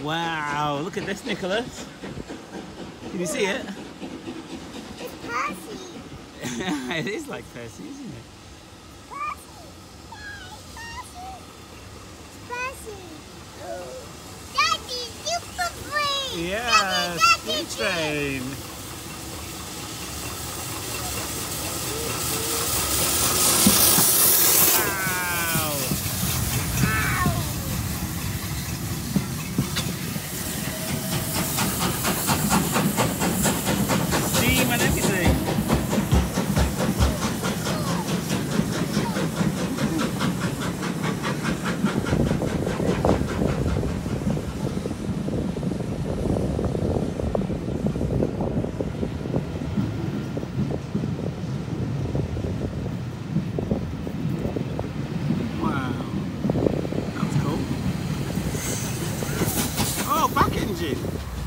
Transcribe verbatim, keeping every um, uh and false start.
Wow, look at this, Nicholas. Can you see it? It's Percy. It is like Percy, isn't it? Percy. Percy. Daddy, super brain. Yeah, Daddy, speed train. Wow. Steam and everything. Oh, back engine.